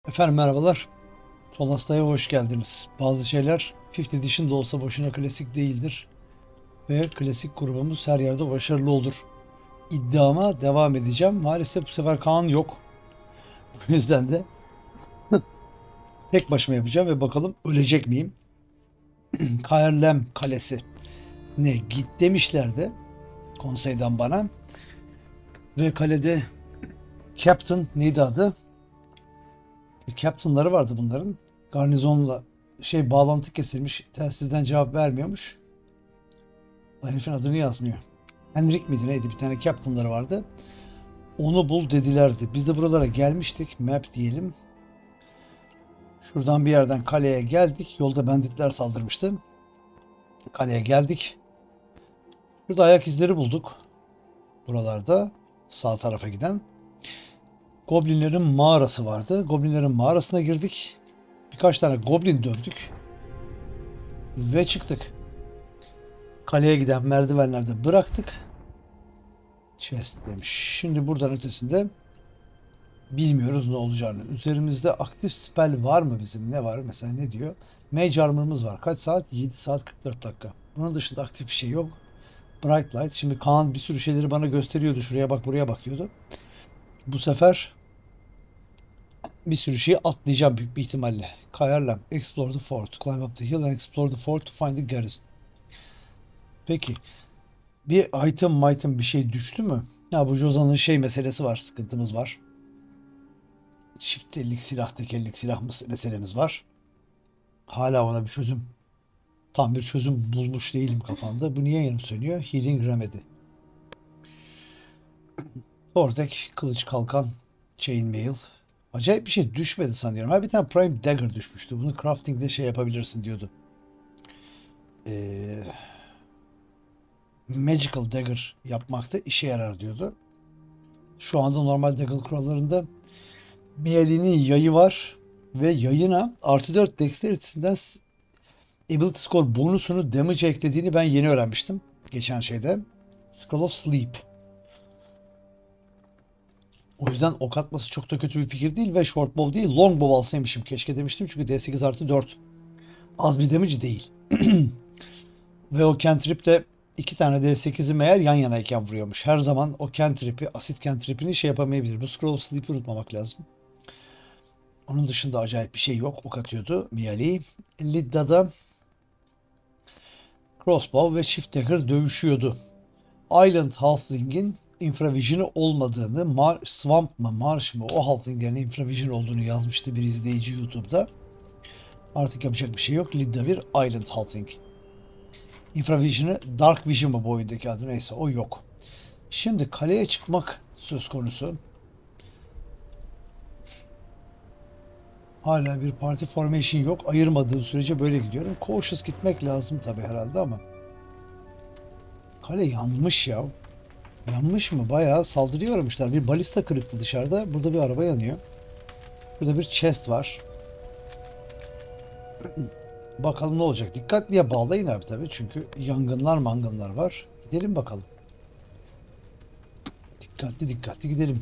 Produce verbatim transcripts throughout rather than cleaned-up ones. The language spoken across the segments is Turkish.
Efendim merhabalar. Solasta'ya hoş geldiniz. Bazı şeyler Fifth Edition da olsa boşuna klasik değildir. Ve klasik grubumuz her yerde başarılı olur. İddiama devam edeceğim. Maalesef bu sefer Kaan yok. Bu yüzden de tek başıma yapacağım ve bakalım ölecek miyim? Kaerlem Kalesi. Ne git demişlerdi konseyden bana. Ve kalede Captain neydi adı? Captain'ları vardı bunların. Garnizonla şey bağlantı kesilmiş. Telsizden cevap vermiyormuş. Herifin adını yazmıyor. Henrik miydi neydi? Bir tane captain'ları vardı. Onu bul dedilerdi. Biz de buralara gelmiştik. Map diyelim. Şuradan bir yerden kaleye geldik. Yolda banditler saldırmıştı. Kaleye geldik. Şurada ayak izleri bulduk. Buralarda sağ tarafa giden. Goblinlerin mağarası vardı. Goblinlerin mağarasına girdik. Birkaç tane goblin dövdük. Ve çıktık. Kaleye giden merdivenlerde bıraktık. Chest demiş. Şimdi buradan ötesinde bilmiyoruz ne olacağını. Üzerimizde aktif spell var mı bizim? Ne var? Mesela ne diyor? Mage armor'ımız var. Kaç saat? yedi saat kırk dört dakika. Bunun dışında aktif bir şey yok. Bright light. Şimdi Kaan bir sürü şeyleri bana gösteriyordu. Şuraya bak, buraya bak diyordu. Bu sefer bir sürü şeyi atlayacağım büyük bir ihtimalle. Kayarlam. Explore the fort. Climb up the hill and explore the fort to find the garrison. Peki. Bir item item bir şey düştü mü? Ya bu Jozan'ın şey meselesi var. Sıkıntımız var. Çift ellik silah, tek ellik silah meselemiz var. Hala ona bir çözüm, tam bir çözüm bulmuş değilim kafamda. Bu niye yarım söylüyor? Healing Remedy. Oradaki kılıç, kalkan, chainmail. Acayip bir şey düşmedi sanıyorum. Ha bir tane Prime Dagger düşmüştü. Bunu crafting'de şey yapabilirsin diyordu. Ee, Magical Dagger yapmakta işe yarar diyordu. Şu anda normal Dagger kurallarında Mieli'nin yayı var ve yayına artı dört dexterity'sinden ability score bonusunu damage eklediğini ben yeni öğrenmiştim. Geçen şeyde. Scroll of Sleep. O yüzden ok atması çok da kötü bir fikir değil ve short bow değil long bow alsaymışım keşke demiştim çünkü D sekiz artı dört az bir damage değil. Ve o cantrip de iki tane D sekizi meğer yan yanayken vuruyormuş. Her zaman o cantrip'i, asit cantrip'ini şey yapamayabilir. Bu Scroll of Sleep'i unutmamak lazım. Onun dışında acayip bir şey yok. Ok atıyordu Miali. Lidda'da crossbow ve shift dagger dövüşüyordu. Island Halfling'in infravision'ı olmadığını, Mar Swamp mı, Marsh mı o Halfling'lerin infravision olduğunu yazmıştı bir izleyici YouTube'da. Artık yapacak bir şey yok. Lidda bir Island Halfling. Infravision'ı Dark Vision mı bu oyundaki adı neyse o yok. Şimdi kaleye çıkmak söz konusu. Hala bir party formation yok. Ayırmadığım sürece böyle gidiyorum. Cautious gitmek lazım tabi herhalde ama. Kale yanmış ya. Yanmış mı? Bayağı saldırıya uğramışlar. Bir balista kırıktı dışarıda. Burada bir araba yanıyor. Burada bir chest var. Bakalım ne olacak. Dikkatliye bağlayın abi tabii. Çünkü yangınlar mangınlar var. Gidelim bakalım. Dikkatli dikkatli gidelim.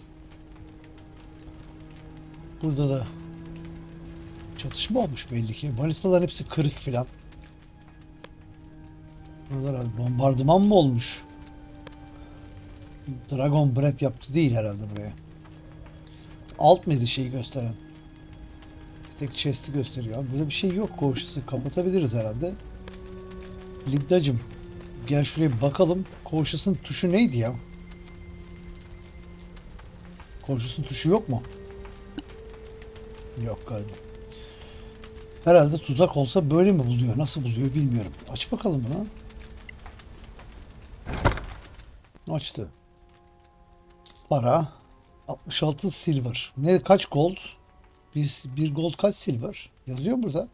Burada da çatışma olmuş belli ki. Balistaların hepsi kırık filan. Buralar bombardıman mı olmuş? Dragon Breath yaptı değil herhalde buraya. Alt mıydı şeyi gösteren? Tek chest'i gösteriyor. Burada bir şey yok. Koğuşusu kapatabiliriz herhalde. Liddacım gel şuraya bir bakalım. Koğuşusun tuşu neydi ya? Koğuşusun tuşu yok mu? Yok galiba. Herhalde tuzak olsa böyle mi buluyor? Nasıl buluyor bilmiyorum. Aç bakalım bunu. Açtı. Para. altmış altı silver. Ne kaç gold? Biz bir gold kaç silver? Yazıyor burada.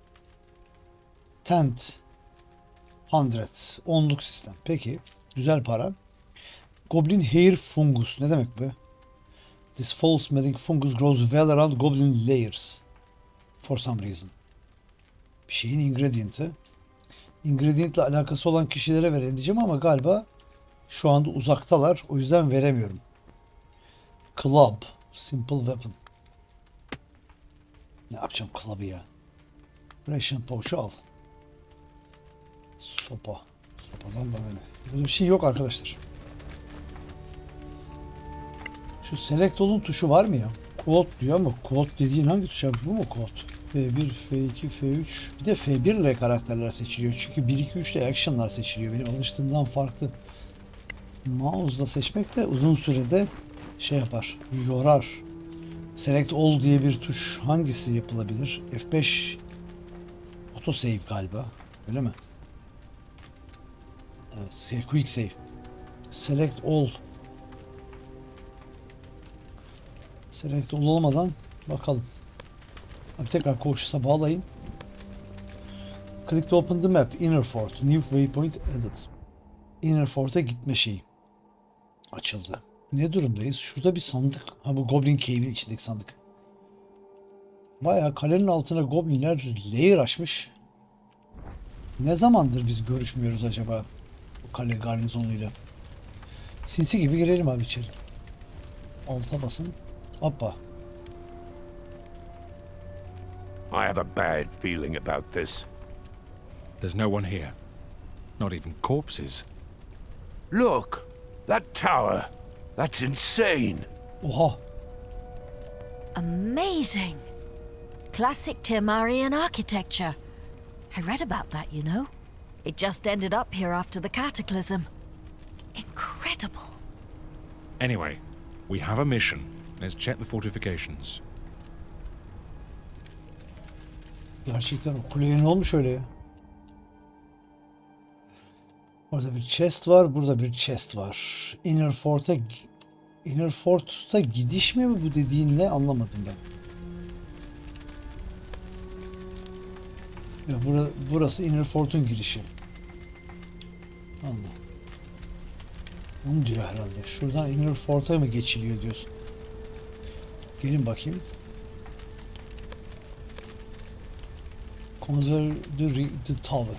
Tent. Hundred. Onluk sistem. Peki. Güzel para. Goblin hair fungus. Ne demek bu? This foul smelling fungus grows well around goblin layers. For some reason. Bir şeyin ingredient'ı. Ingredient ile alakası olan kişilere verelim diyeceğim ama galiba şu anda uzaktalar. O yüzden veremiyorum. Club. Simple weapon. Ne yapacağım club'ı ya? Ration pouch'u al. Sopa. Sopadan bana ne? Burada bir şey yok arkadaşlar. Şu select olun tuşu var mı ya? Quote diyor ama quote dediğin hangi tuş abi? Bu mu quote? F bir, F iki, F üç. Bir de F bir ile karakterler seçiliyor. Çünkü bir iki üç ile action'lar seçiliyor. Benim alıştığımdan farklı. Mouse'la seçmek de uzun sürede şey yapar. Yorar. Select all diye bir tuş hangisi yapılabilir? F beş autosave galiba. Öyle mi? Evet. Quick save. Select all. Select all olmadan bakalım. Hadi tekrar koşusa bağlayın. Click to open the map. Inner Fort. New waypoint added. Inner Fort'a gitme şeyi. Açıldı. Ne durumdayız? Şurada bir sandık. Ha, bu Goblin Cave'in içindeki sandık. Bayağı kalenin altına goblinler layer açmış. Ne zamandır biz görüşmüyoruz acaba bu kale garnizonuyla? Sinsi gibi girelim abi içeri. Alta basın. Hoppa. I have a bad feeling about this. There's no one here. Not even corpses. Look! That tower! That's insane! Oha. Amazing! Classic Temarian architecture. I read about that, you know. It just ended up here after the cataclysm. Incredible. Anyway, we have a mission. Let's check the fortifications. Gerçekten o kuleye ne olmuş öyle ya? Orada bir chest var, burada bir chest var. Inner Fort'a Inner Fort'a gidiş mi bu dediğin ne anlamadım ben. Ya bura, burası Inner Fort'un girişi. Allah. Onu diyor herhalde. Şuradan Inner Fort'a mı geçiliyor diyorsun? Gelin bakayım. Conserve the, the tower.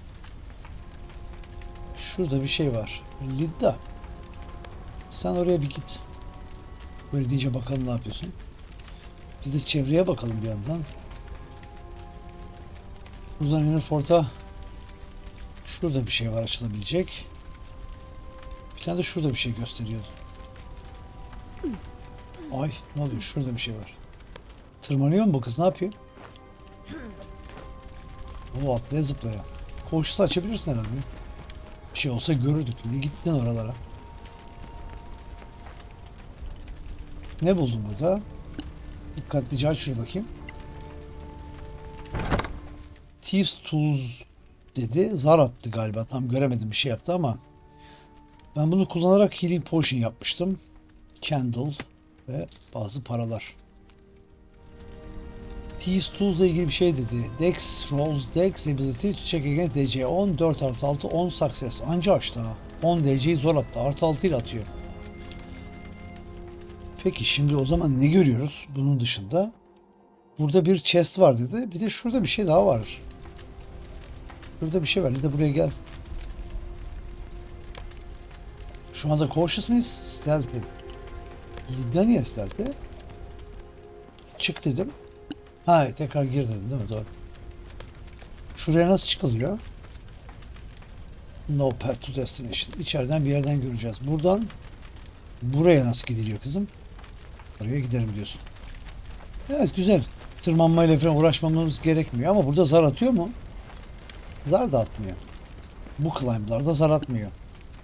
Şurada bir şey var. Lidda. Sen oraya bir git. Böyle deyince bakalım ne yapıyorsun. Biz de çevreye bakalım bir yandan. Buradan Inner Fort'a şurada bir şey var açılabilecek. Bir tane de şurada bir şey gösteriyordu. Ay ne oluyor? Şurada bir şey var. Tırmanıyor mu bu kız? Ne yapıyor? O atlaya zıplaya. Koşusu açabilirsin herhalde. Bir şey olsa görürdük. Ne gittin oralara? Ne buldun burada? Dikkatlice aç şunu bakayım. Thieves Tools dedi. Zar attı galiba. Tam göremedim bir şey yaptı ama ben bunu kullanarak Healing Potion yapmıştım. Candle ve bazı paralar. Thieves Tools ile ilgili bir şey dedi. Dex rolls Dex ability to check against D C on dört artı altı on success. Anca açtı ha. on D C'yi zor attı. Artı altı ile atıyor. Peki şimdi o zaman ne görüyoruz bunun dışında? Burada bir chest var dedi. Bir de şurada bir şey daha var. Şurada bir şey var. Bir de buraya gel. Şu anda cautious mıyız? Stealthy. Lidda niye stealthy? Çık dedim. Ha tekrar gir dedim değil mi? Doğru. Şuraya nasıl çıkılıyor? No path to destination. İçeriden bir yerden göreceğiz. Buradan buraya nasıl gidiliyor kızım? Oraya giderim diyorsun. Evet güzel. Tırmanmayla falan uğraşmamamız gerekmiyor ama burada zar atıyor mu? Zar da atmıyor. Bu climb'larda zar atmıyor.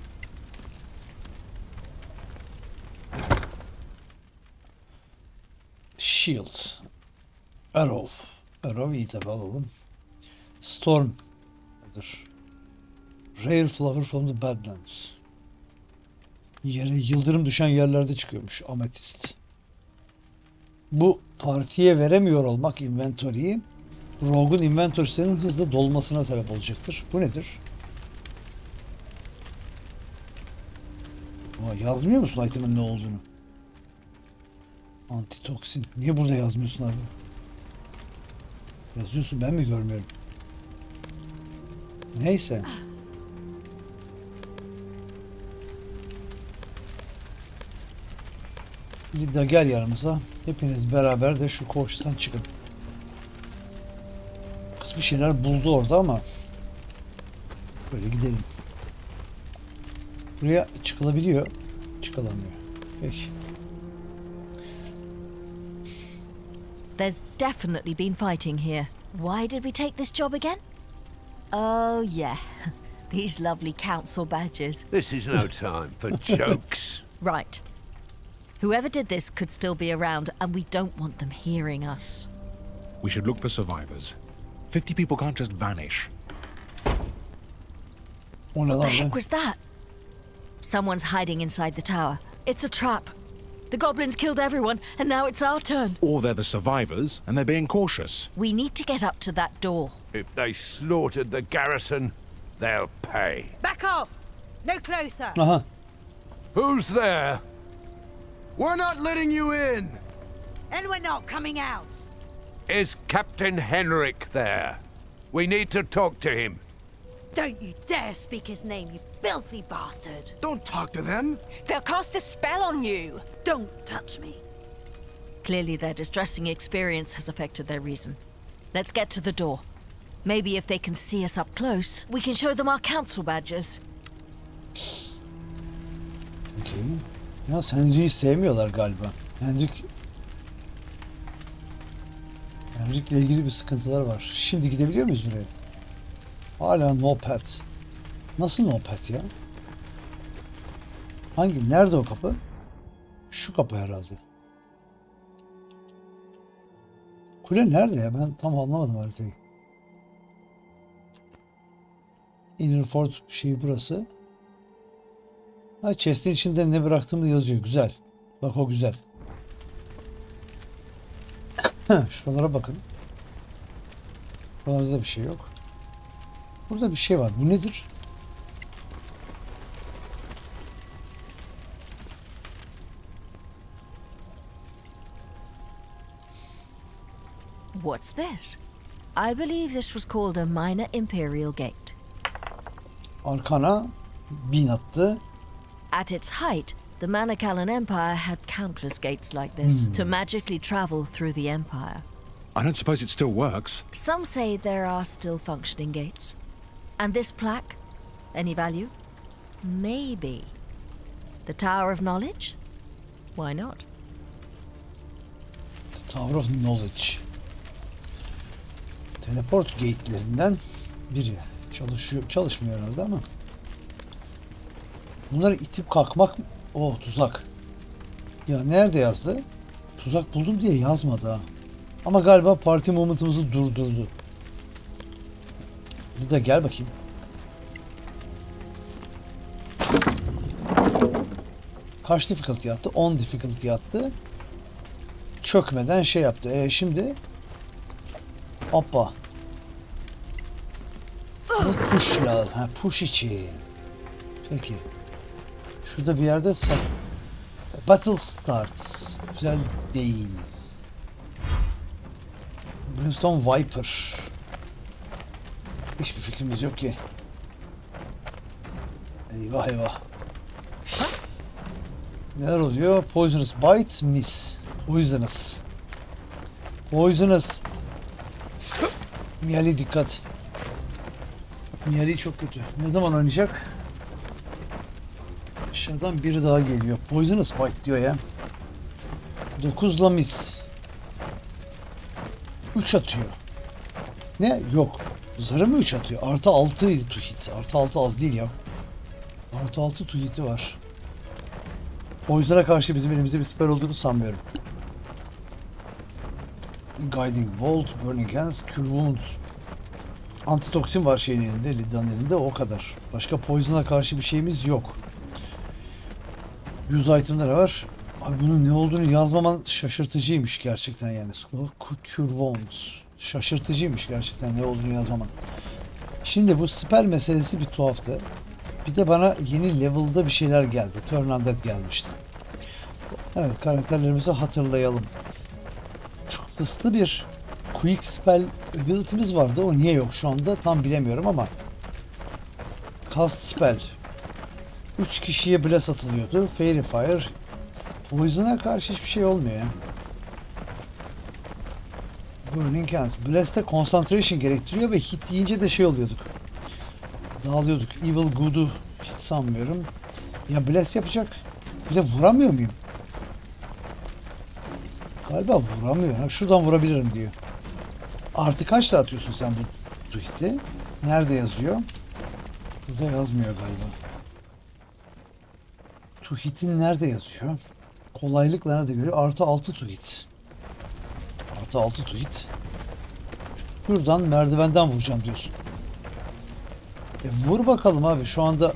Shield. Arrow. Arrow iyi tabi alalım. Storm. Nedir? Rare flower from the Badlands. Yere yıldırım düşen yerlerde çıkıyormuş. Ametist. Bu partiye veremiyor olmak inventory'yi Rogue'un inventory'sinin hızlı dolmasına sebep olacaktır. Bu nedir? Ama yazmıyor musun item'ın ne olduğunu? Antitoksin. Niye burada yazmıyorsun abi? Yazıyorsun ben mi görmüyorum? Neyse. Lidda gel yanımıza. Hepiniz beraber de şu koğuştan çıkın. bir şeyler buldu orada ama böyle gidelim. Buraya çıkılabiliyor. Çıkılamıyor. Peki. There's definitely been fighting here. Why did we take this job again? Oh, yeah. These lovely council badges. This is no time for jokes. Right. Whoever did this could still be around, and we don't want them hearing us. We should look for survivors. Fifty people can't just vanish. O ne What the lan heck be? was that? Someone's hiding inside the tower. It's a trap. The goblins killed everyone, and now it's our turn. Or they're the survivors, and they're being cautious. We need to get up to that door. If they slaughtered the garrison, they'll pay. Back off! No closer! Aha. Who's there? We're not letting you in! And we're not coming out! Is Captain Henrik there? We need to talk to him. Don't you dare speak his name, you filthy bastard! Don't talk to them! They'll cast a spell on you! Don't touch me! Clearly their distressing experience has affected their reason. Let's get to the door. Maybe if they can see us up close, we can show them our council badges. Okey. Ya Henrik'i sevmiyorlar galiba. Henrik Henrik'le ilgili bir sıkıntılar var. Şimdi gidebiliyor muyuz buraya? Hala no pet. Nasıl no pet ya? Hangi? Nerede o kapı? Şu kapı herhalde. Kule nerede ya? Ben tam anlamadım haritayı. Innerford şeyi burası. Ha, chest'in içinde ne bıraktığımı yazıyor. Güzel. Bak o güzel. Şuralara bakın. Buralarda da bir şey yok. Burada bir şey var. Bu nedir? What's this? I believe this was called a minor imperial gate. Arkana bin attı. At its height, the Manakalan Empire had countless gates like this to magically travel through the empire. I don't suppose it still works. Some say there are still functioning gates. And this plaque? Any value? Maybe. The Tower of Knowledge? Why not? Tower of Knowledge. Teleport gate'lerinden biri. Çalışıyor, çalışmıyor herhalde ama. Bunları itip kalkmak mı? Oh, tuzak. Ya nerede yazdı? Tuzak buldum diye yazmadı ha. Ama galiba parti moment'ımızı durdurdu. Bir de gel bakayım. Kaç difficulty attı? on difficulty attı. Çökmeden şey yaptı. E şimdi hoppa. Bu push lazım. Ha, push için. Peki. Şurada bir yerde battle starts. Güzel değil. Brimstone Viper. Hiçbir fikrimiz yok ki. Eyvah eyvah. Neler oluyor? Poisonous bite, miss. Poisonous. Poisonous. Miyali dikkat. Miyali çok kötü. Ne zaman oynayacak? Aşağıdan biri daha geliyor. Poisonous bite diyor ya. dokuzla miss. üç atıyor. Ne? Yok. Zarı mı üç atıyor? Artı altı to hit. Artı altı az değil ya. Artı altı to hit'i var. Poison'a karşı bizim elimizde bir siper olduğunu sanmıyorum. Guiding Bolt, Burning Hands, Cure Wounds. Antitoksin var şeyin elinde, Lidda'nın elinde, o kadar. Başka Poison'a karşı bir şeyimiz yok. Use item'da ne var? Abi bunun ne olduğunu yazmaman şaşırtıcıymış gerçekten yani. Cure Wounds. Şaşırtıcıymış gerçekten ne olduğunu yazmaman. Şimdi bu spell meselesi bir tuhaftı. Bir de bana yeni level'da bir şeyler geldi. Turn Undead gelmişti. Evet, karakterlerimizi hatırlayalım. Çok hızlı bir Quick Spell ability'miz vardı. O niye yok şu anda tam bilemiyorum ama Cast Spell üç kişiye blast atılıyordu. Fairy Fire. Poison'a karşı hiçbir şey olmuyor ya. Burning Hands. Blast'te concentration gerektiriyor ve hit deyince de şey oluyorduk. Dağılıyorduk. Evil Good'u hiç sanmıyorum. Ya Blast yapacak. Bir de vuramıyor muyum? Galiba vuramıyor. Ha, şuradan vurabilirim diyor. Artı kaçla atıyorsun sen bu hit'i? Nerede yazıyor? Burada yazmıyor galiba. To hit'in nerede yazıyor? Kolaylıkla nerede görüyor? Artı altı to hit. Artı altı to hit. Şuradan merdivenden vuracağım diyorsun. E vur bakalım abi. Şu anda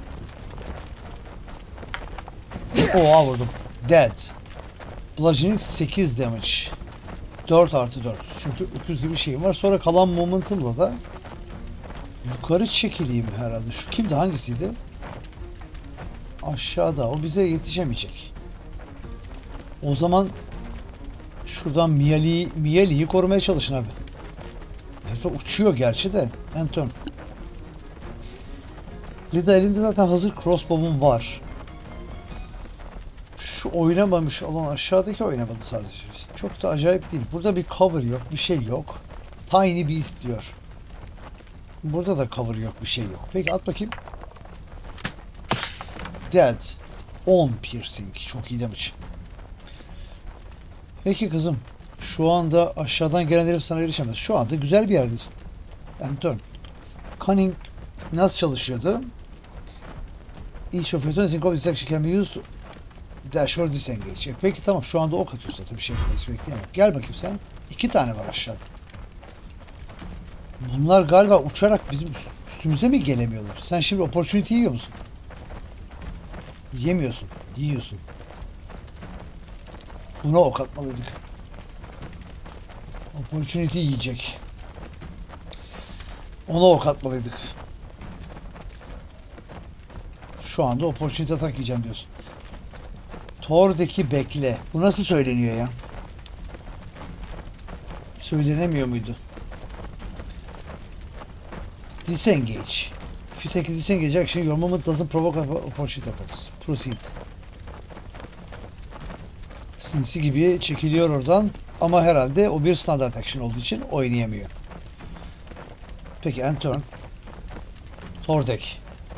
oha vurdum. Dead. Bludgeoning sekiz damage. dört artı dört. Çünkü öküz gibi şeyim var. Sonra kalan momentum'la da yukarı çekileyim herhalde. Şu kimdi? Hangisiydi? Aşağıda. O bize yetişemeyecek. O zaman şuradan Miali'yi Miali'yi korumaya çalışın abi. Herif uçuyor gerçi de. Anton. Lida elinde zaten hazır crossbow'um var. Şu oynamamış olan aşağıdaki oynamadı sadece. Çok da acayip değil. Burada bir cover yok. Bir şey yok. Tiny Beast diyor. Burada da cover yok. Bir şey yok. Peki at bakayım. Dead. on piercing. Çok iyi damage. Peki kızım. Şu anda aşağıdan gelen herif sana erişemez. Şu anda güzel bir yerdesin. Anton. Cunning nasıl çalışıyordu? Each of your turns in combat action can be used to dash or disengage. Peki tamam. Şu anda ok atıyorsa tabii şey bekleyemem. Gel bakayım sen. İki tane var aşağıda. Bunlar galiba uçarak bizim üstümüze mi gelemiyorlar? Sen şimdi opportunity yiyor musun? Yemiyorsun. Yiyorsun. Buna ok atmalıydık. Opportunity yiyecek. Ona ok atmalıydık. Şu anda opportunity atak yiyeceğim diyorsun. Thor'daki bekle. Bu nasıl söyleniyor ya? Söylenemiyor muydu? Disengage. If you take a disengage action, your movement doesn't provoke opportunity attacks. Proceed. Sinsi gibi çekiliyor oradan. Ama herhalde o bir standart action olduğu için oynayamıyor. Peki end turn. Thor'dek.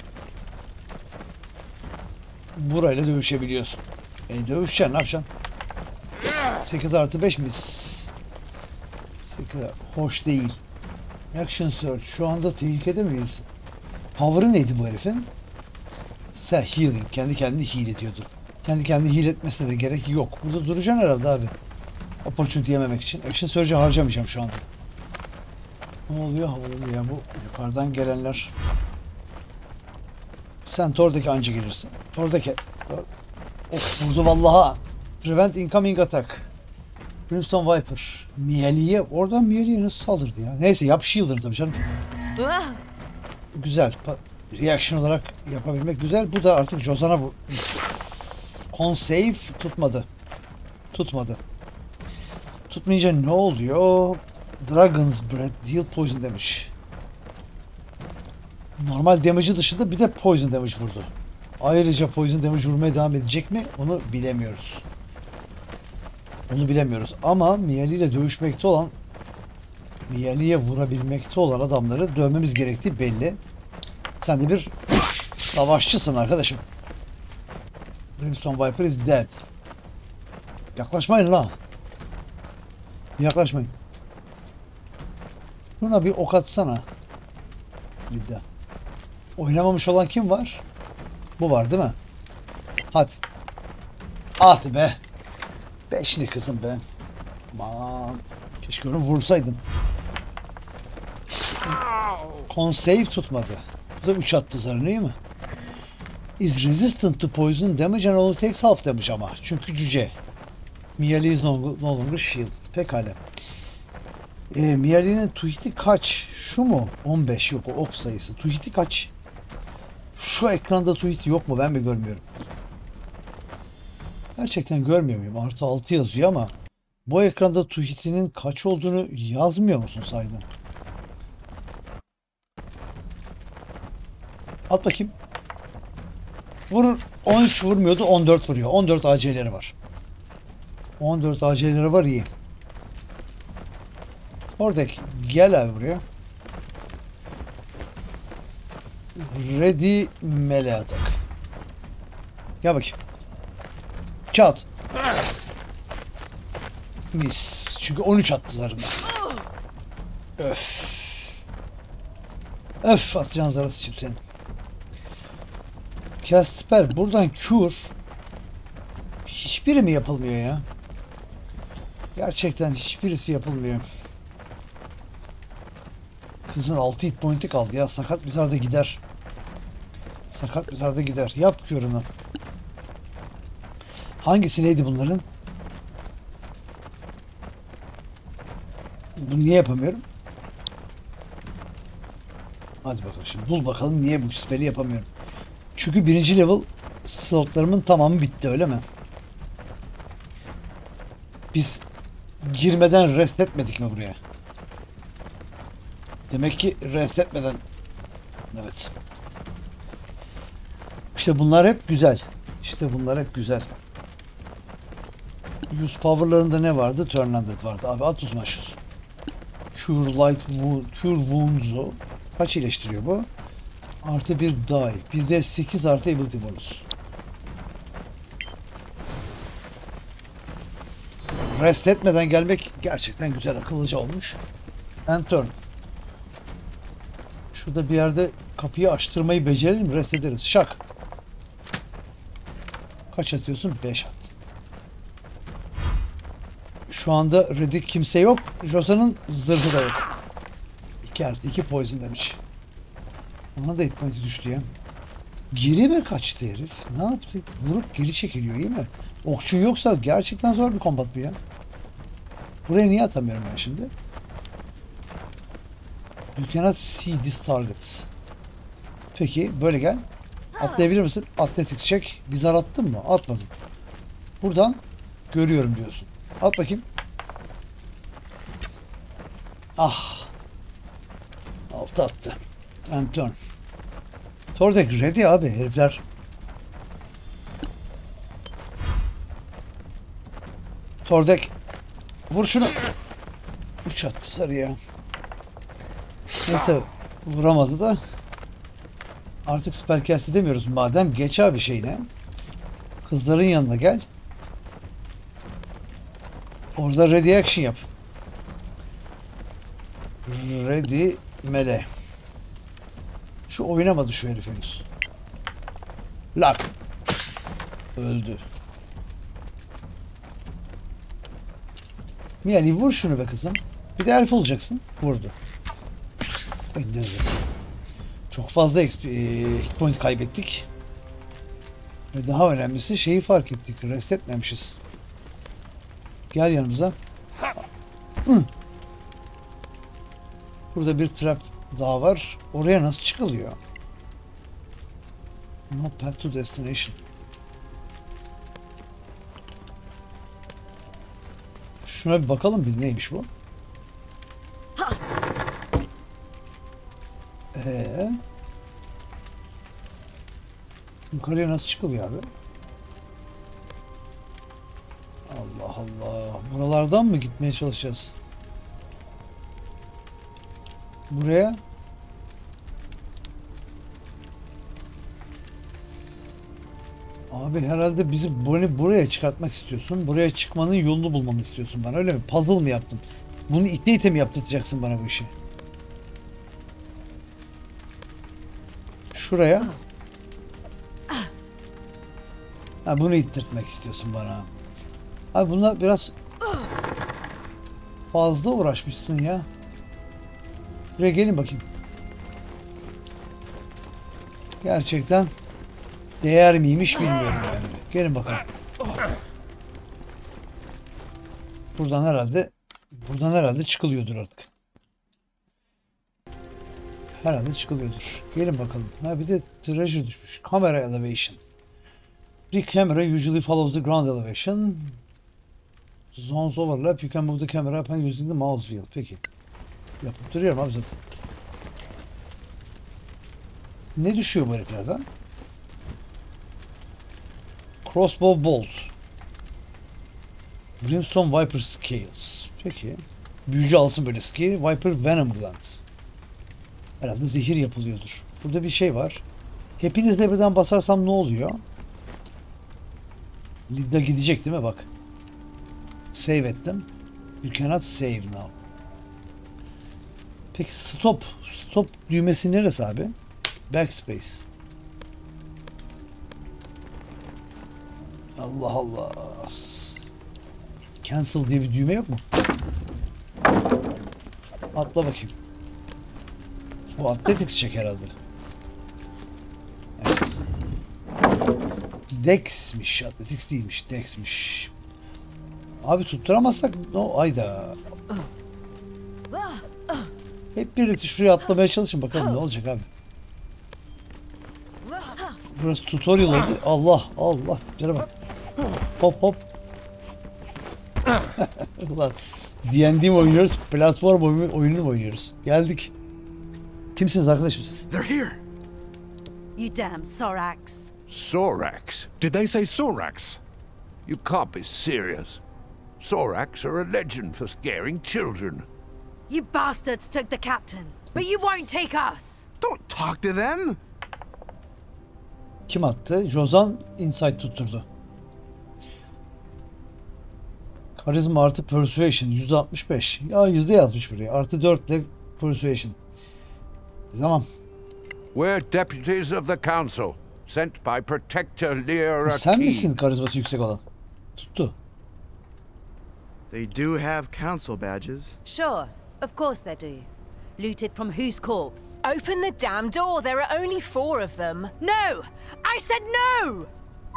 Burayla dövüşebiliyorsun. E dövüşeceksin, ne yapacaksın? sekiz artı beş mis. sekiz hoş değil. Action Search. Şu anda tehlikede miyiz? Power'ı neydi bu herifin? Sen healing. Kendi kendini heal ediyordu. Kendi kendini heal etmesine de gerek yok. Burada duracaksın herhalde abi. Opportunity yememek için. Action Search'ı harcamayacağım şu anda. Ne oluyor? Havalı ya bu. Yukarıdan gelenler. Sen Thor'daki anca gelirsin. Thor'daki. Of vurdu vallaha. Prevent incoming attack. Brimstone Viper. Miali'ye. Oradan Miali'ye nasıl saldırdı ya? Neyse yap shield'ını tabii canım. Güzel. Reaction olarak yapabilmek güzel. Bu da artık Jozan'a vur. Con save tutmadı. Tutmadı. Tutmayınca ne oluyor? Dragon's Breath deal poison demiş. Normal damage'ı dışında bir de poison damage vurdu. Ayrıca poison damage vurmaya devam edecek mi? Onu bilemiyoruz. Onu bilemiyoruz. Ama Miali ile dövüşmekte olan Miali'ye vurabilmekte olan adamları dövmemiz gerektiği belli. Sen de bir savaşçısın arkadaşım. Brimstone Viper is dead. Yaklaşmayın la. Yaklaşmayın. Buna bir ok atsana. Lidda. Oynamamış olan kim var? Bu var değil mi? Hadi. Hadi be. Beşli kızım be. Aman. Keşke onu vursaydın. Con save tutmadı. Bu da üç attı zarını değil mi? Is resistant to poison damage and only takes half damage ama. Çünkü cüce. Miali is no, no longer shielded. Pekala. E, Miali'nin tuhiti kaç? Şu mu? on beş yok o ok sayısı. Tuhiti kaç? Şu ekranda tuhiti yok mu? Ben mi görmüyorum? Gerçekten görmüyor muyum? Artı altı yazıyor ama bu ekranda tuhitinin kaç olduğunu yazmıyor musun sahiden? At bakayım. Vurur. on üç vurmuyordu. on dört vuruyor. on dört A C'leri var. on dört A C'leri var iyi. Oradaki gel abi buraya. Ready melee atak. Gel bakayım. Çat. Mis. Çünkü on üç attı zarına. Öf. Öf atacağın zarı sıçayım senin. Casper buradan cure hiçbiri mi yapılmıyor ya? Gerçekten hiçbirisi yapılmıyor. Kızın altı hit point'i kaldı ya. Sakat mizarda gider. Sakat mizarda gider. Yap cure'unu. Hangisi neydi bunların? Bunu niye yapamıyorum? Hadi bakalım şimdi. Bul bakalım niye bu spell'i yapamıyorum. Çünkü birinci level slotlarımın tamamı bitti öyle mi? Biz girmeden rest etmedik mi buraya? Demek ki rest etmeden. Evet. İşte bunlar hep güzel. İşte bunlar hep güzel. Use power'larında ne vardı? Turn Undead vardı. Abi at uzmaşız. Cure Light Wound, Cure Wounds'u kaç iyileştiriyor bu? Artı bir die. Bir de sekiz artı ability bonus. Rest etmeden gelmek gerçekten güzel, akıllıca olmuş. And turn. Şurada bir yerde kapıyı açtırmayı becerelim, rest ederiz. Şak. Kaç atıyorsun? beş at. Şu anda ready kimse yok. Josa'nın zırhı da yok. iki artı iki poison demiş. Ona da hit point'i düştü ya. Geri mi kaçtı herif? Ne yaptı? Vurup geri çekiliyor iyi mi? Okçu yoksa gerçekten zor bir kombat bu ya. Buraya niye atamıyorum ben şimdi? You cannot see this target. Peki böyle gel. Atlayabilir misin? Athletics check. Bir zar attın mı? Atmadın. Buradan görüyorum diyorsun. At bakayım. Ah. Altı attı. And turn. Tordek ready abi herifler. Tordek. Vur şunu. Üç attı sarıya. Neyse vuramadı da. Artık spellcast edemiyoruz madem. Geç abi şeyine. Kızların yanına gel. Orada ready action yap. Ready melee. Şu oynamadı şu herif henüz. Lak. Öldü. Miyali vur şunu be kızım. Bir de herif olacaksın. Vurdu. İndirdi. Çok fazla X P, hit point kaybettik. Ve daha önemlisi şeyi fark ettik. Rest etmemişiz. Gel yanımıza. Burada bir trap daha var. Oraya nasıl çıkılıyor? No path to destination. Şuna bir bakalım bir neymiş bu? Ee, yukarıya nasıl çıkılıyor abi? Allah Allah. Buralardan mı gitmeye çalışacağız? Buraya. Abi herhalde bizi bunu buraya çıkartmak istiyorsun. Buraya çıkmanın yolunu bulmamı istiyorsun bana öyle mi? Puzzle mı yaptın? Bunu ite ite mi yaptıracaksın bana bu işi? Şuraya. Ha, bunu ittirtmek istiyorsun bana. Abi bununla biraz fazla uğraşmışsın ya. Buraya gelin bakayım. Gerçekten değer miymiş bilmiyorum yani. Gelin bakalım. Buradan herhalde buradan herhalde çıkılıyordur artık. Herhalde çıkılıyordur. Gelin bakalım. Ha bir de treasure düşmüş. Camera elevation. The camera usually follows the ground elevation. Zones overlap. You can move the camera upon using the mouse wheel. Peki. Yapıp duruyorum abi zaten. Ne düşüyor bu heriflerden? Crossbow bolt. Brimstone Viper Scales. Peki. büyücü alsın böyle ski. Viper Venom Gland. Herhalde zehir yapılıyordur. Burada bir şey var. Hepinizle birden basarsam ne oluyor? Lidda gidecek değil mi? Bak. Save ettim. You cannot save now. Peki stop. Stop düğmesi neresi abi? Backspace. Allah Allah. Cancel diye bir düğme yok mu? Atla bakayım. Bu Athletics çek herhalde. Yes. Dex'miş. Athletics değilmiş. Dex'miş. Abi tutturamazsak no ayda. Hep birlikte şuraya atlamaya çalışın bakalım ne olacak abi. Burası tutorial oldu. Allah Allah. Canım bak. Hop hop. Ulan D and D mi oynuyoruz? Platform oyunu, oyunu mu oynuyoruz? Geldik. Kimsiniz arkadaşım siz? They're here. You damn Sorax. Sorax? Did they say Sorax? You can't be serious. Sorax are a legend for scaring children. You bastards took the captain, but you won't take us. Don't talk to them. Kim attı? Jozan Insight tutturdu. Karizma artı Persuasion yüzde altmış beş. Ya yüzde yazmış buraya. Artı dört ile Persuasion. Tamam. We're deputies of the council, sent by Protector Lear E sen Akeen. misin karizması yüksek olan? Tuttu. They do have council badges. Sure, of course they do. Looted from whose corpse? Open the damn door. There are only four of them. No! I said no!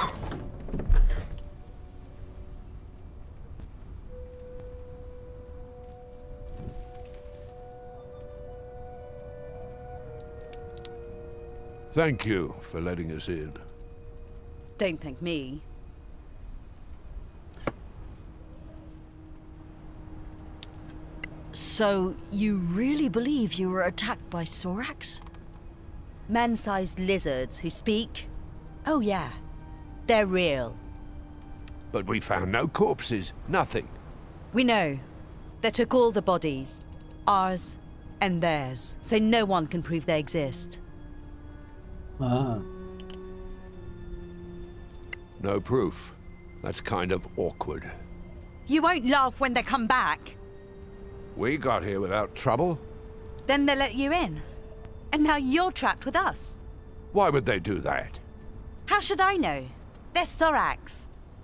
Thank you for letting us in. Don't thank me. So, you really believe you were attacked by Sorax? Man-sized lizards who speak? Oh yeah, they're real. But we found no corpses, nothing. We know. They took all the bodies. Ours and theirs. So no one can prove they exist. Ha. No proof. That's kind of awkward. You won't laugh when they come back. We got here without trouble. Then they let you in. And now you're trapped with us. Why would they do that? How should I know? They're Sorax.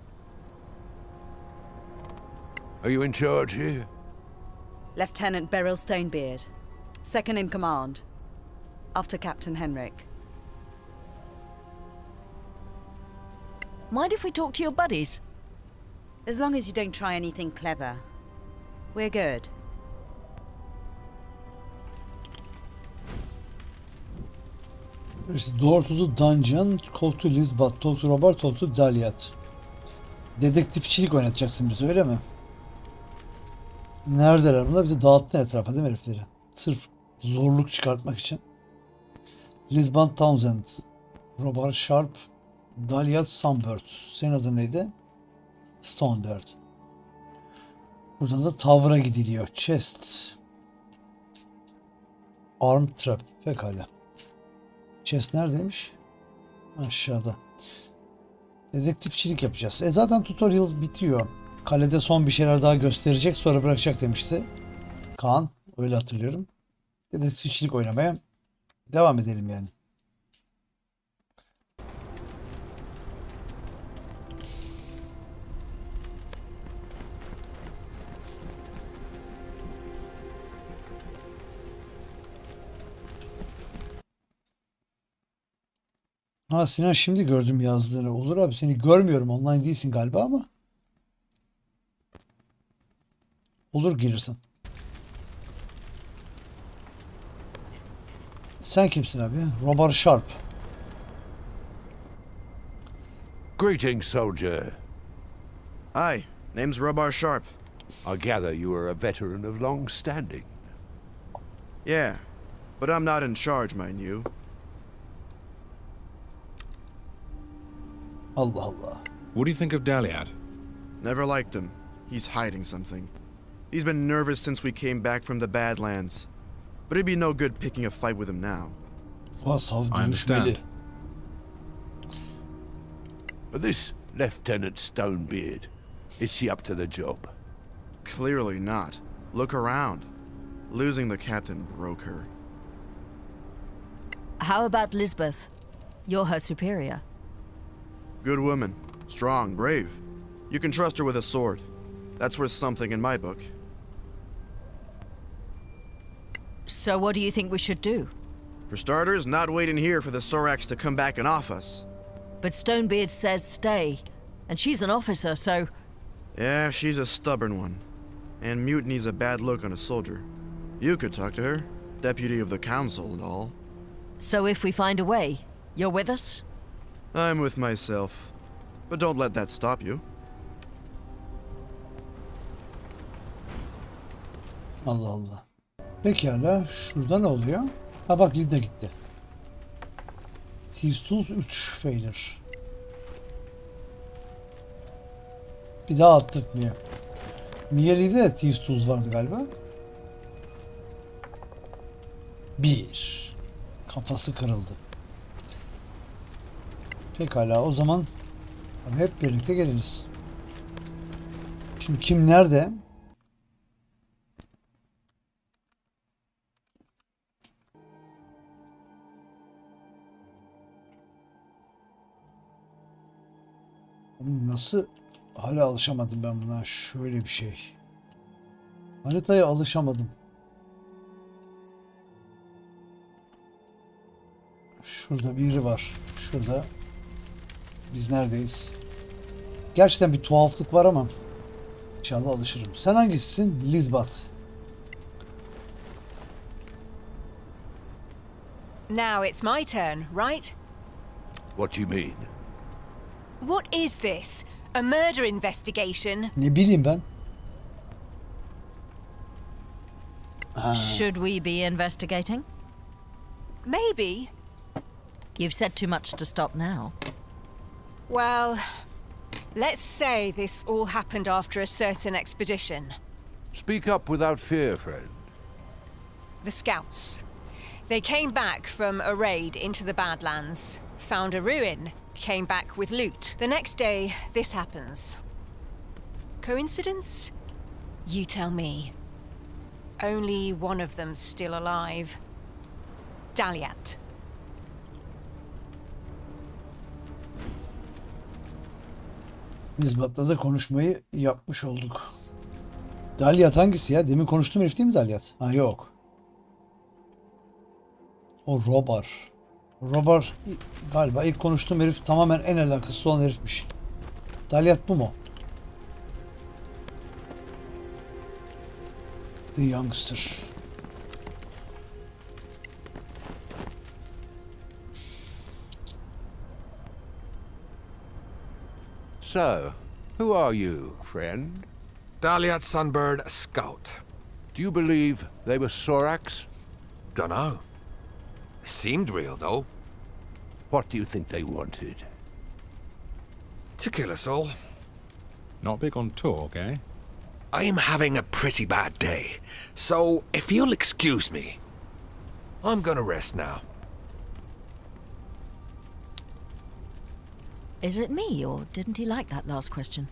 Are you in charge here? Lieutenant Beryl Stonebeard. Second in command. After Captain Henrik. Mind if we talk to your buddies? As long as you don't try anything clever. We're good. İşte Door to the Dungeon, Talk to Lizbeth, Talk to Robert, Talk to Daliat. Dedektifçilik oynatacaksın bize öyle mi? Neredeler bunlar? Bizi dağıttın etrafa değil mi herifleri? Sırf zorluk çıkartmak için. Lisbon Townsend, Robert Sharp, Daliat Sunbird. Senin adın neydi? Stonebird. Buradan da Tower'a gidiliyor. Chest. Arm Trap. Pekala. Chest neredeymiş? Aşağıda. Dedektifçilik yapacağız. E zaten tutorial bitiyor. Kalede son bir şeyler daha gösterecek sonra bırakacak demişti. Kaan. Öyle hatırlıyorum. Dedektifçilik oynamaya devam edelim yani. Ha Sinan şimdi gördüm yazdığını. Olur abi seni görmüyorum. Online değilsin galiba ama. Olur girirsin. Sen kimsin abi? Robert Sharp. Greetings, soldier. Hi, name's Robar Sharp. I gather you are a veteran of long standing. Yeah, but I'm not in charge, mind you. Allah Allah. What do you think of Daliad? Never liked him. He's hiding something. He's been nervous since we came back from the Badlands. But it'd be no good picking a fight with him now. Vasav I understand. dövüşmeli. But this Lieutenant Stonebeard, is she up to the job? Clearly not. Look around. Losing the captain broke her. How about Lisbeth? You're her superior. Good woman. Strong, brave. You can trust her with a sword. That's worth something in my book. So what do you think we should do? For starters, not wait in here for the Sorax to come back and off us. But Stonebeard says stay. And she's an officer, so... Yeah, she's a stubborn one. And mutiny's a bad look on a soldier. You could talk to her. Deputy of the council and all. So if we find a way, you're with us? I'm with myself. But don't let that stop you. Allah Allah. Pekala. Şurada ne oluyor? Ha bak Lidya gitti. Thieves Tools üç failure. Bir daha attırtmıyor. Miyeli'de de Thieves Tools vardı galiba. Bir. Kafası kırıldı. Pekala o zaman hep birlikte geliriz. Şimdi kim nerede? Nasıl hala alışamadım ben buna, şöyle bir şey. Haritaya alışamadım. Şurada biri var. Şurada. Biz neredeyiz? Gerçekten bir tuhaflık var ama İnşallah alışırım. Sen hangisisin? Lisbeth. Now it's my turn, right? What do you mean? What is this? A murder investigation? Ne bileyim ben. Ha. Should we be investigating? Maybe. You've said too much to stop now. Well, let's say this all happened after a certain expedition. Speak up without fear, friend. The Scouts. They came back from a raid into the Badlands, found a ruin, came back with loot. The next day, this happens. Coincidence? You tell me. Only one of them's still alive. Daliat. Lisbeth'la da konuşmayı yapmış olduk. Daliat hangisi ya? Demin konuştuğum herif değil mi Daliat? Ha yok. O Robar. Robar galiba ilk konuştuğum herif tamamen en alakasız olan herifmiş. Daliat bu mu? The Youngster. So, who are you, friend? Daliat Sunbird, a scout. Do you believe they were Sorax? Dunno. Seemed real, though. What do you think they wanted? To kill us all. Not big on talk, eh? I'm having a pretty bad day, so if you'll excuse me, I'm gonna rest now. Is it me, or didn't he like that last question?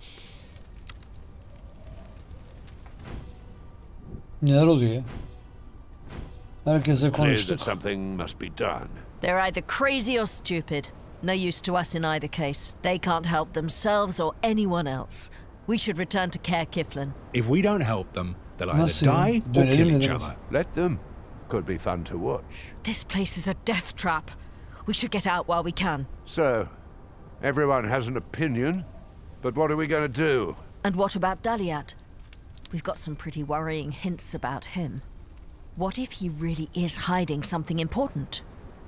Neler oluyor ya? Herkese Clear that konuştuk. something must be done. They're either crazy or stupid. No use to us in either case. They can't help themselves or anyone else. We should return to Caer Kiflin. If we don't help them, they'll either Nasıl ya? die or Dönelim kill ne each demek? other. Let them. Could be fun to watch. This place is a death trap. We should get out while we can. So, everyone has an opinion, but what are we going to do? And what about Daliat? We've got some pretty worrying hints about him. What if he really is hiding something important?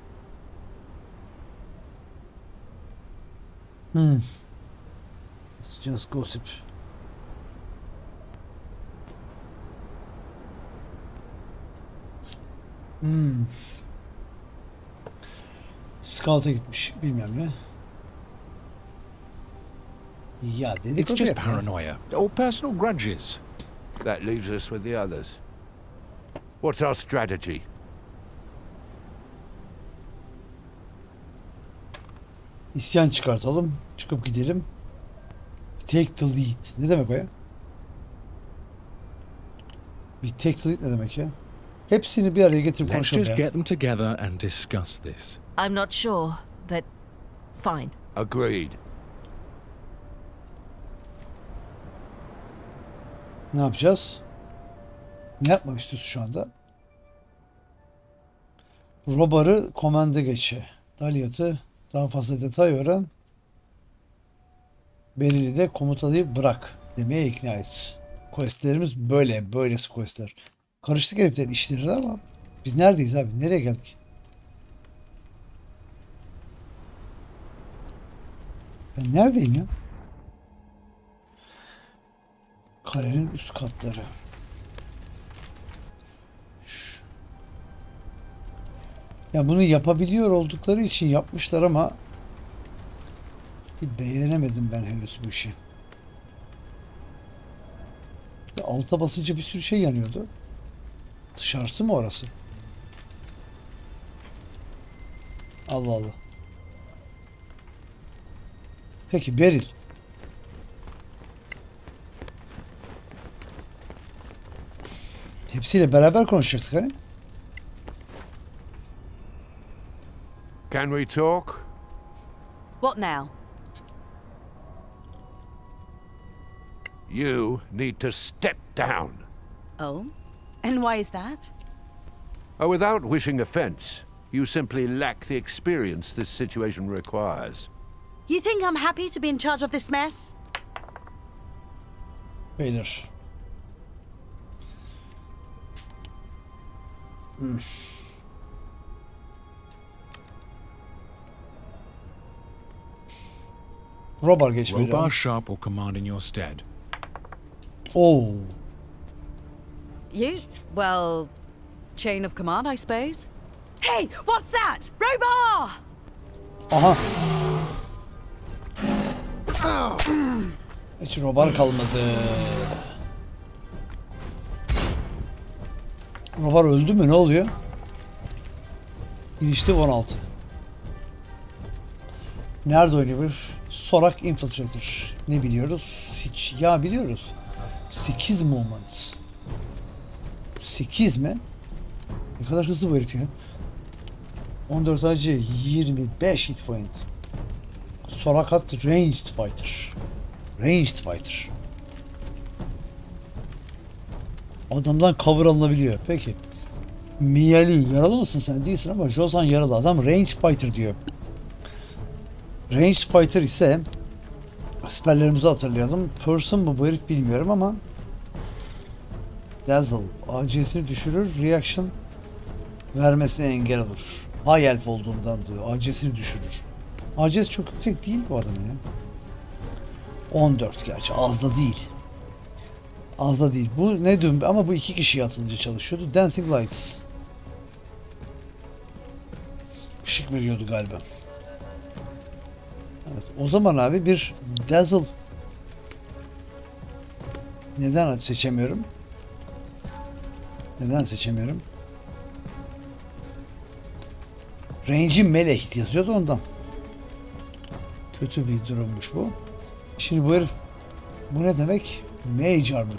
Hmm. It's just gossip. Hmm. Scout'a gitmiş. Bilmem ne. Ya dedik It's just paranoia or personal grudges. That leaves us with the others. What's our strategy? İsyan çıkartalım. Çıkıp gidelim. Take the lead. Ne demek o ya? Bir take the lead ne demek ya? Hepsini bir araya getirip Let's konuşalım just ya. get them together and discuss this. I'm not sure, but fine. Agreed. Ne yapacağız? Ne yapmak istiyorsun şu anda? Robar'ı komanda geçe. Daliot'u daha fazla detay öğren. Beryl'i de komutayı bırak demeye ikna et. Questlerimiz böyle. Böylesi questler. Karıştık heriflerin işleri ama biz neredeyiz abi? Nereye geldik? Ben neredeyim ya? Kalenin üst katları. Şş. Ya bunu yapabiliyor oldukları için yapmışlar ama bir beğenemedim ben henüz bu işi. Ya alta basınca bir sürü şey yanıyordu. Dışarısı mı orası? Allah Allah. Peki Beryl. Hepsiyle beraber konuşacaktık hani? Can we talk? What now? You need to step down. Oh? And why is that? Oh, without wishing offense, you simply lack the experience this situation requires. You think I'm happy to be in charge of this mess? Beyler. Hmm. Robar geçmeli. Robar Sharp will command in your stead. Oo. You? Well, chain of command, I suppose. Hey, what's that? Robar! Aha. Hiç Robar kalmadı. Robar öldü mü? Ne oluyor? İnişti on altı. Nerede oynuyor? Sorak Infiltrator. Ne biliyoruz? Hiç. Ya biliyoruz. sekiz moment. sekiz mi? Ne kadar hızlı bu herif ya. on dört acı, yirmi beş hit point. Sorakat Ranged Fighter. Ranged Fighter. Adamdan cover alınabiliyor. Peki. Miyali yaralı mısın sen? Değilsin ama Josan yaralı. Adam Ranged Fighter diyor. Ranged Fighter ise asperlerimizi hatırlayalım. Person mu bu herif bilmiyorum ama Dazzle. A C'sini düşürür. Reaction vermesine engel olur. High Elf olduğundan diyor. A C'sini düşürür. A C'si çok yüksek değil bu adamın ya. on dört gerçi. Az da değil. Az da değil. Bu ne diyorum ama bu iki kişiye atılınca çalışıyordu. Dancing Lights. Işık veriyordu galiba. Evet. O zaman abi bir Dazzle neden seçemiyorum? Neden seçemiyorum? Range'i Melech yazıyordu ondan. Kötü bir durummuş bu. Şimdi bu herif bu ne demek? Mage Armored.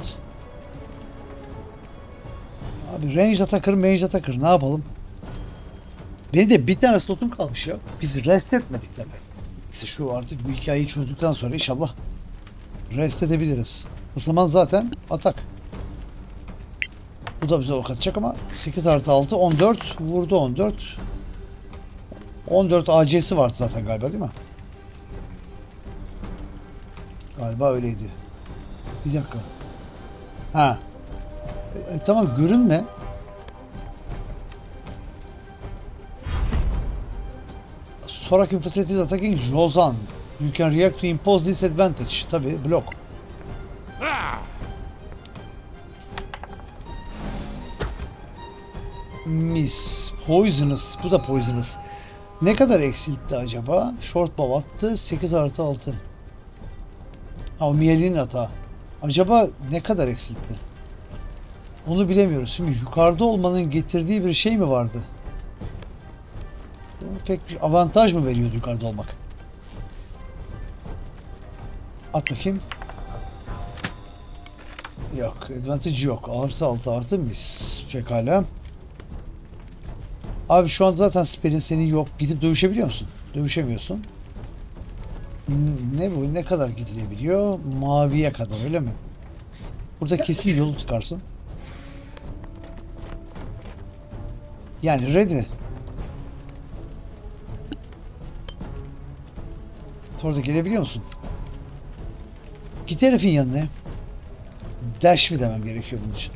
Abi range attacker, mage attacker ne yapalım? Benim de bir tane slotum kalmış ya. Biz rest etmedik demek. Neyse şu artık bu hikayeyi çözdükten sonra inşallah rest edebiliriz. O zaman zaten atak. Bu da bize ok atacak ama sekiz artı altı on dört vurdu on dört. on dört A C'si vardı zaten galiba değil mi? Galiba öyleydi. Bir dakika. Ha. E, e, tamam görünme. Sorak infiltrated attacking Josan. You can react to impose disadvantage. Tabi blok. Miss. Poisonous. Bu da poisonous. Ne kadar eksiltti acaba? Short bow attı. sekiz artı altı. Ha o Mieli'nin hata. Acaba ne kadar eksiltti? Onu bilemiyoruz. Şimdi yukarıda olmanın getirdiği bir şey mi vardı? Pek bir avantaj mı veriyordu yukarıda olmak? At bakayım. Yok. Advantage yok. Artı altı artı mis. Pekala. Abi şu anda zaten siperin senin yok. Gidip dövüşebiliyor musun? Dövüşemiyorsun. Ne bu? Ne kadar gidilebiliyor? Maviye kadar öyle mi? Burada kesin yolu tıkarsın. Yani ready. Orada gelebiliyor musun? Git herifin yanına. Dash mi demem gerekiyor bunun için?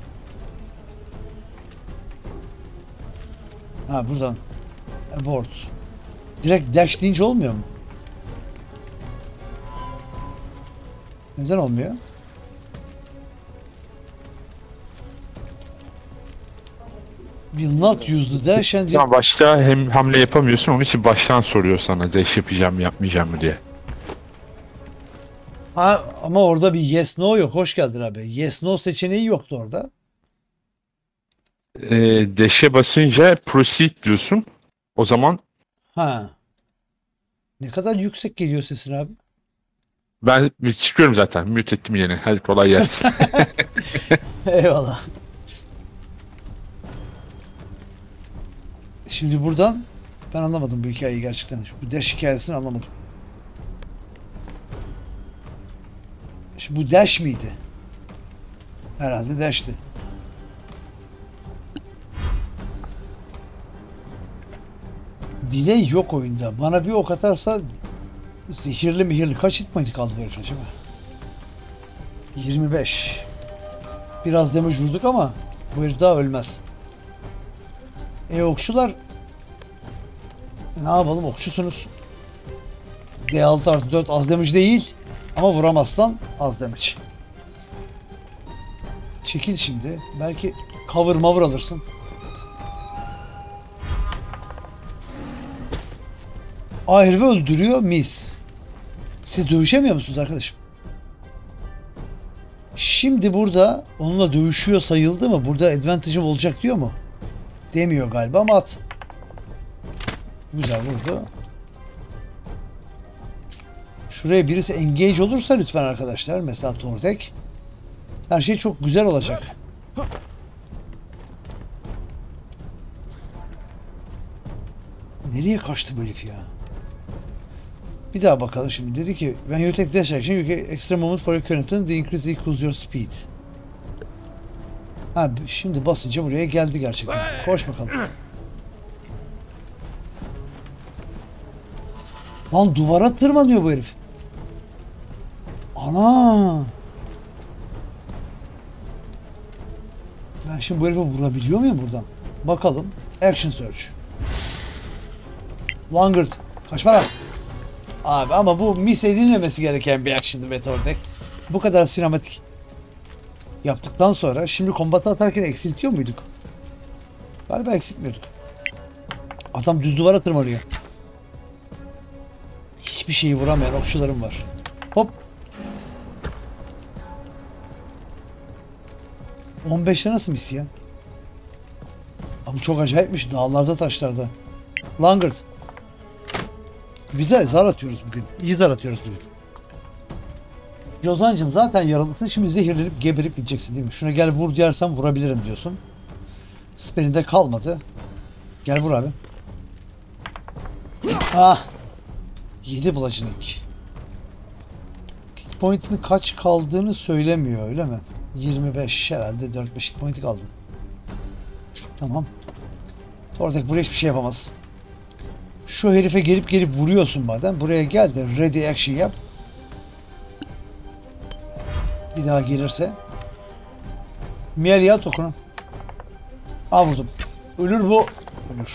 Ha buradan. Abort. Direkt dash deyince olmuyor mu? Neden olmuyor? Will not use the dash and... Sen başka hem hamle yapamıyorsun, onun için baştan soruyor sana dash yapacağım mı yapmayacağım mı diye. Ha ama orada bir yes no yok. Hoş geldin abi. Yes no seçeneği yoktu orada. Ee, dash'e basınca proceed diyorsun. O zaman Ha. Ne kadar yüksek geliyor sesin abi. ben çıkıyorum zaten. Mute ettim yine. Hadi kolay gelsin. Eyvallah. Şimdi buradan ben anlamadım bu hikayeyi gerçekten. Bu dash hikayesini anlamadım. Şimdi bu dash miydi? Herhalde dash'ti. Delay yok oyunda. Bana bir ok atarsa zehirli mihirli. Kaç hit point'i kaldı bu herif acaba? yirmi beş. Biraz damage vurduk ama bu herif daha ölmez. E okçular ne yapalım, okçusunuz. D altı artı dört az damage değil ama vuramazsan az damage. Çekil şimdi. Belki cover mavur alırsın. Aa herifi öldürüyor mis. Siz dövüşemiyor musunuz arkadaşım? Şimdi burada onunla dövüşüyor sayıldı mı? Burada advantage'ım olacak diyor mu? Demiyor galiba ama at. Güzel vurdu. Şuraya birisi engage olursa lütfen arkadaşlar. Mesela Tordek. Her şey çok güzel olacak. Nereye kaçtı bu herif ya? Bir daha bakalım şimdi. Dedi ki when you take dash action you get extra movement for your current turn. The increase equals your speed. Ha şimdi basınca buraya geldi gerçekten. Koş bakalım. Lan duvara tırmanıyor bu herif. Ana! Ben şimdi bu herife vurabiliyor muyum buradan? Bakalım. Action search. Langard. Kaçma lan. Abi ama bu miss edilmemesi gereken bir action'dı Meteor'dek. Bu kadar sinematik yaptıktan sonra şimdi kombata atarken eksiltiyor muyduk? Galiba eksiltmiyorduk. Adam düz duvara tırmanıyor. Hiçbir şeyi vuramayan okçularım var. Hop. on beşte nasıl miss ya? Ama çok acayipmiş. Dağlarda, taşlarda. Langard. Biz de zar atıyoruz bugün. İyi zar atıyoruz bugün. Jozancım zaten yaralısın. Şimdi zehirlenip geberip gideceksin değil mi? Şuna gel vur diyersem vurabilirim diyorsun. Sperinde kalmadı. Gel vur abi. Ah. yedi bludgeoning. Hit point'inin kaç kaldığını söylemiyor öyle mi? yirmi beş herhalde dört beş hit point'i kaldı. Tamam. Oradaki buraya hiçbir şey yapamaz. Şu herife gelip gelip vuruyorsun madem. Buraya gel de ready action yap. Bir daha gelirse. Miel at okunu. Aa vurdum. Ölür bu. Ölür.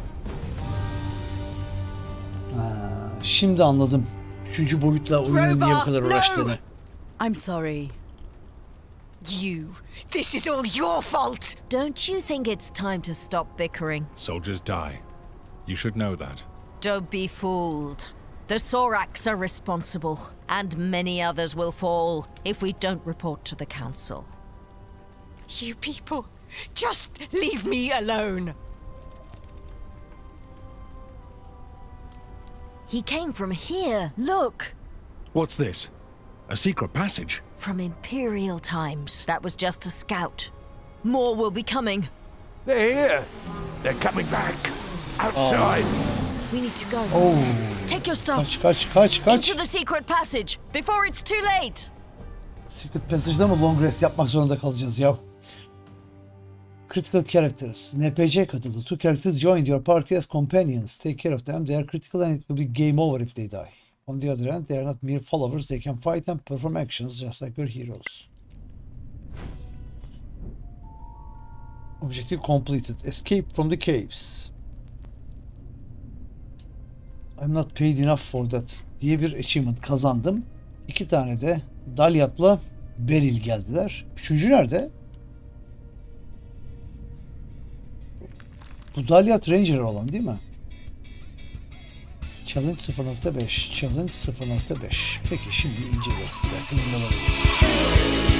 Ha, şimdi anladım. Üçüncü boyutla oyunun niye bu kadar uğraştığını. I'm sorry. You. This is all your fault. Don't you think it's time to stop bickering? Soldiers die. You should know that. Don't be fooled. The Soraks are responsible, and many others will fall if we don't report to the council. You people, just leave me alone. He came from here, look! What's this? A secret passage? From Imperial times. That was just a scout. More will be coming. They're here. They're coming back. Outside. We need to go. Oh. Take your stuff. Kaç kaç kaç kaç. Into the secret passage, before it's too late. Secret Passage'da mı long rest yapmak zorunda kalacağız ya? Critical characters. N P C katıldı. Two characters joined your party as companions. Take care of them. They are critical and it will be game over if they die. On the other hand, they are not mere followers. They can fight and perform actions just like your heroes. Objective completed. Escape from the caves. I'm not paid enough for that diye bir achievement kazandım. İki tane de Dalyat'la Beryl geldiler. Üçüncü nerede? Bu Dalyat Ranger olan değil mi? Challenge sıfır nokta beş. Challenge sıfır nokta beş. Peki şimdi inceleriz. Bir dakika bunları.